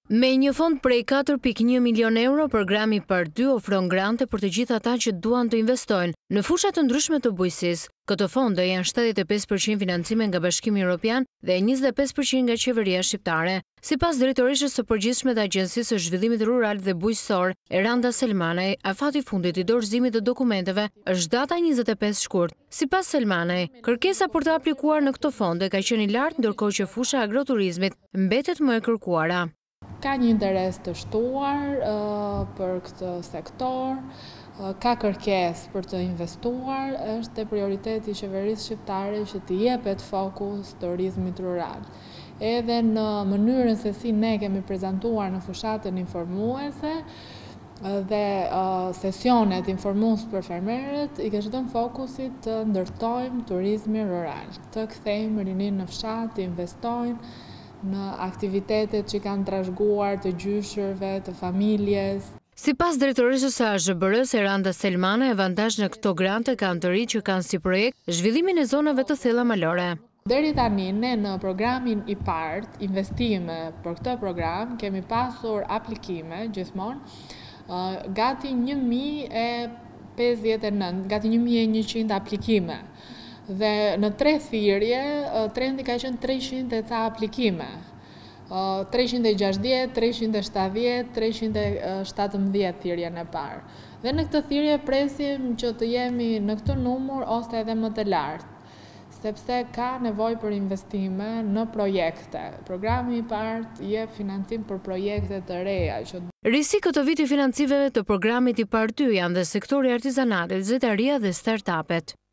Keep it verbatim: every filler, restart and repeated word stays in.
Me një fond prej katër pikë një milion euro, programi I P A R D dy ofron grante për të gjithë ata që duan të investojnë në fusha të ndryshme të bujqësisë. Këto fonde janë shtatëdhjetë e pesë përqind financime nga Bashkimi Evropian dhe njëzet e pesë përqind nga qeveria shqiptare. Sipas drejtoreshës së përgjithshme të Agjencisë së Zhvillimit Rural dhe Bujqësor, Eranda Selmanaj, afati i fundit i dorëzimit të dokumenteve është data njëzet e pesë shkurt. Sipas Selmanaj, kërkesa për të aplikuar në këto fonde ka qenë i lartë, ndërkohë që fusha agroturizmit mbetet më e kërkuara. Ka një interes të shtuar uh, për këtë sektor, uh, ka kërkesë për të investuar, është e prioriteti i qeverisë shqiptare që të jepet fokus turizmit rural. Edhe në mënyrën se si ne kemi prezantuar në fushatën informuese dhe uh, sesionet informues për fermerët, i kishte dhënë fokusit të ndërtojmë turizmin rural, të kthejmë rinin në fshat, të investojnë në aktivitetet që kanë trashëguar të gjyshërve, të familjes. Sipas drejtoreshës së A Z B R-s Eranda Selmana, avantazh në këto grante kanë të rinj që kanë si projekt zhvillimin e zonave të thella malore. Deri tani ne në programin I P A R D, investime për këtë program, kemi pasur aplikime gjithmonë, uh, gati një mijë e pesëdhjetë e nëntë, gati një mijë e njëqind aplikime. Dhe në tre thirrje, trendi ka qenë treqind e ca aplikime. treqind e gjashtëdhjetë, treqind e shtatëdhjetë, treqind e shtatëmbëdhjetë thirrjen e parë. Dhe në këtë thirrje presim që të jemi në këtë numër ose edhe më të lartë, sepse ka nevojë për investime në projekte. Programi I P A R D jep financim për projekte të reja. Që... Risi këto viti financimeve të programit I P A R D dy janë dhe sektori artizanatit, zetaria dhe startupet.